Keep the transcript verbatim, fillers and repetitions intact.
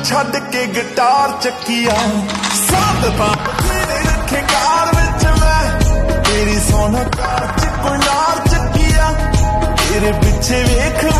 छड़ के गिटार चकिया साथ तेरे रखे कार विच मैं तेरी सोना कार च कोई नार चकिया तेरे पिछे वेख